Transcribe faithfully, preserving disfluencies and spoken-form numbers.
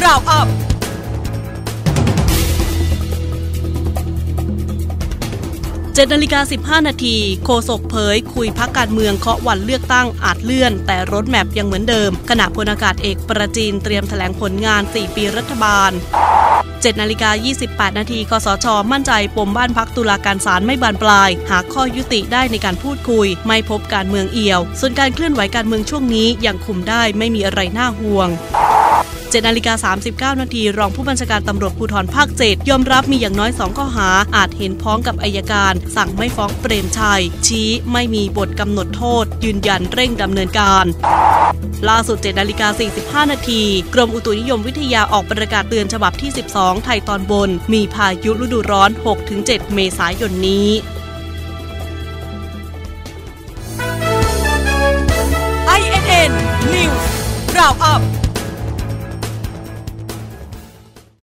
Round Up เจ็ดนาฬิกาสิบห้านาทีโฆษกเผยคุยพรรคการเมืองเคาะวันเลือกตั้งอาจเลื่อนแต่รถแมพยังเหมือนเดิมขณะพลอากาศเอกประจีนเตรียมแถลงผลงานสี่ปีรัฐบาลเจ็ดนาฬิกายี่สิบแปดนาทีคสช.มั่นใจปมบ้านพักตุลาการศาลไม่บานปลายหาข้อยุติได้ในการพูดคุยไม่พบการเมืองเอี่ยวส่วนการเคลื่อนไหวการเมืองช่วงนี้ยังคุมได้ไม่มีอะไรน่าห่วงเจ็ดนาฬิกาสามสิบเก้านาทีรองผู้บัญชาการตำรวจภูธรภาคเจ็ดยอมรับมีอย่างน้อยสองข้อหาอาจเห็นพ้องกับอัยการสั่งไม่ฟ้องเปรมชัยชี้ไม่มีบทกำหนดโทษยืนยันเร่งดำเนินการล่าสุดเจ็ดนาฬิกาสี่สิบห้านาทีกรมอุตุนิยมวิทยาออกประกาศเตือนฉบับที่สิบสองไทยตอนบนมีพายุฤดูร้อน หกถึงเจ็ด เมษายนนี้ไอ เอ็น เอ็น News Round Up